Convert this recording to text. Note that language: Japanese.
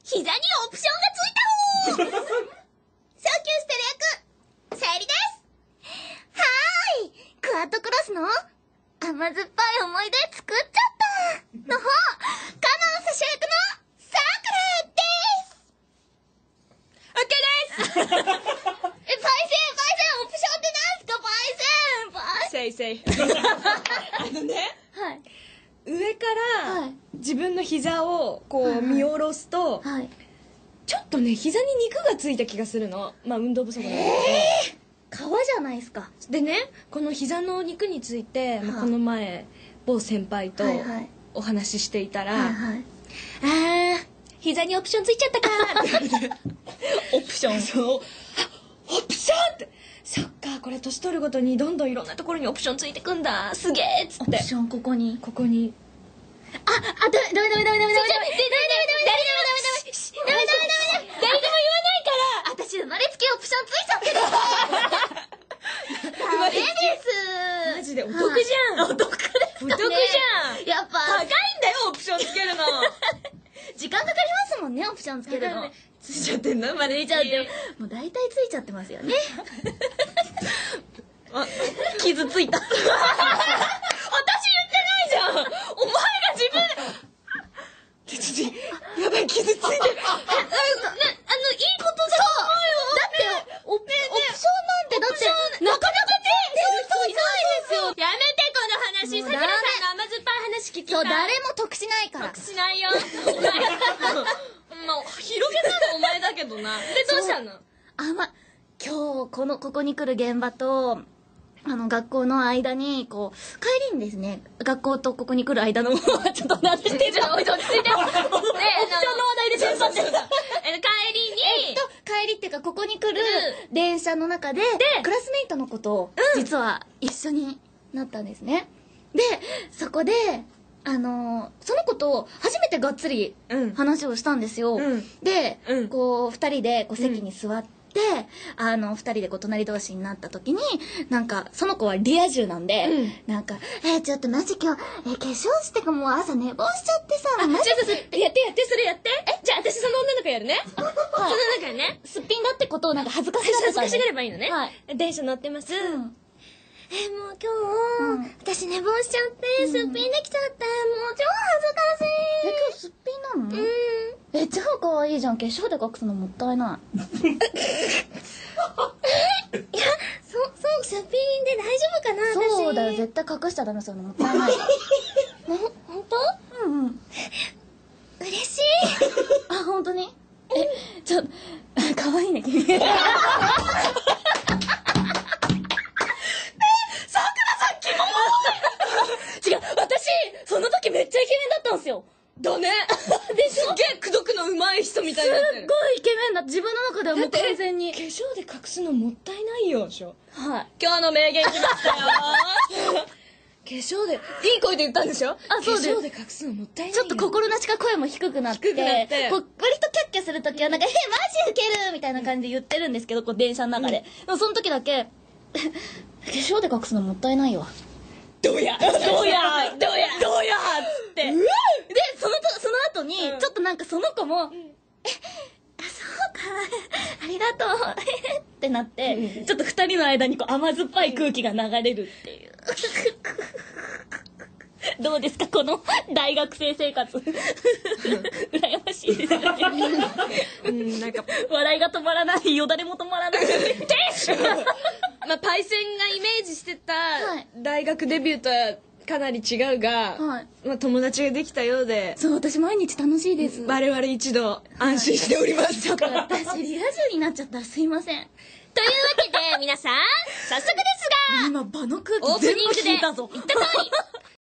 膝にオプションがついた方昇級してる役、さゆりです。はーい、クワッドクロスの甘酸っぱい思い出作っちゃったの方、カノンセシ役のさくらです。オッケーです。パイセン、オプションってなんすか、パイセン。 せいせい。ね、 はい。 上からはい自分の膝をこはいう見下ろすと、 はい。 ちょっとね膝に肉がついた気がするの。まあ運動不足なんだけど、 皮じゃないですか。 でね、この膝の肉について、まあこの前某先輩とはいはいお話ししていたら、 はいはい。 膝にオプションついちゃったかーって言われてオプション。 そう、あ、オプションって、そっか、これ年取るごとにどんどんいろんなところにオプションついてくんだ、すげえっつって。 オプションここに。 ここに。 ダメダメダメダメダメダメダメダメダメダメダメダメダメダメダメダメダメダメダメ誰でも言わないから。私生まれつきオプションついちゃってる。ダメです。 マジでお得じゃん。 お得ですかね。 お得じゃん。 やっぱ高いんだよ、オプションつけるの。 時間かかりますもんね、オプションつけるの。 ついちゃってんの、まだついちゃってもう大体ついちゃってますよね。 あ、傷ついた。私言ってないじゃん。お前が自分で。ちょっと、やばい、傷ついてる。いいことだと思うよ。 だって、オプションなんてだってなかなか手に出る人いないですよ。 やめて、この話。 もうさくらさんの甘酸っぱい話聞きたい。 そう、誰も得しないから。 得しないよ。お前。まあ、広げたのお前だけどな。で、どうしたの？ 今日、ここに来る現場と、学校の間に、こう、帰りにですね、学校とここに来る間の、ちょっと話してんじゃん。落ち着いて。オプションの話題でテンションってる。帰りっていうか、ここに来る電車の中で、クラスメイトの子と、実は一緒になったんですね。で、そこで、その子と初めてがっつり話をしたんですよ。で、こう、二人でこう席に座って、二人でこう隣同士になった時に、なんか、その子はリア充なんで、なんか、ちょっとマジ今日、化粧してかもう朝寝坊しちゃってさ、マジでやって、それやって。じゃあ私その女の子やるね。その中にね。 すっぴんだってことをなんか恥ずかしがってた。 恥ずかしがればいいのね。 はい。 電車乗ってます。 もう今日、私寝坊しちゃって、すっぴんできちゃった。もう超恥ずかしい。今日すっぴんなの？超可愛いじゃん。化粧で隠すのもったいない。いや、すっぴんで大丈夫かな、私。そうだよ、絶対隠しちゃダメ、そういうのもったいない。ほんと？嬉しい。あ、ほんとに？ちょっと、可愛いね、君。違う、私、その時めっちゃイケメンだったんですよ。 だね。でしょ？すげえ口説くの上手い人みたいになってる。 すっごいイケメンだって、自分の中ではもう完全に。 化粧で隠すのもったいないよ、でしょ。 はい。 今日の名言来ましたよ。化粧で、いい声で言ったんでしょ？ そうです。 化粧で隠すのもったいないよ。 ちょっと心なしか声も低くなって、こう割とキャッキャするときはなんか、マジウケるみたいな感じで言ってるんですけど、こう電車の中で。でもその時だけ、化粧で隠すのもったいないわ。 どうやっつって。 で、その後に、ちょっとなんかその子も、そうか、ありがとう、ってなって、ちょっと二人の間にこう甘酸っぱい空気が流れるっていう。どうですか、この大学生生活。羨ましいですよね。 なんか、 笑いが止まらない、よだれも止まらない。 まあ、パイセンがイメージしてた大学デビューとはかなり違うが、まあ、友達ができたようで、 そう、私毎日楽しいです。 我々一度安心しております。 ちょっと私、リア充になっちゃったらすいません。 というわけで、皆さん、早速ですが、 今、場の空気オープニングで全部引いたぞ。 言った通り、